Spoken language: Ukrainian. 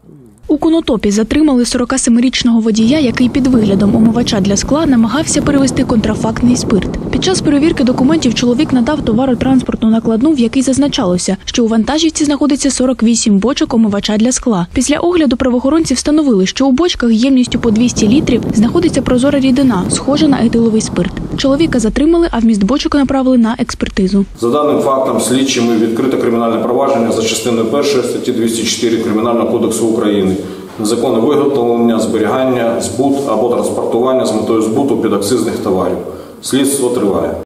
У Конотопі затримали 47-річного водія, який під виглядом омивача для скла намагався перевезти контрафактний спирт. Під час перевірки документів чоловік надав товаротранспортну накладну, в якій зазначалося, що у вантажівці знаходиться 48 бочок омивача для скла. Після огляду правоохоронці встановили, що у бочках ємністю по 200 літрів знаходиться прозора рідина, схожа на етиловий спирт. Чоловіка затримали, а вміст бочок направили на експертизу. За даним фактом слідчими відкрито кримінальне провадження за частиною 1 статті 204 Кримінального кодексу України. Незаконне виготовлення, зберігання, збут або транспортування з метою збуту підакцизних товарів. Слідство триває.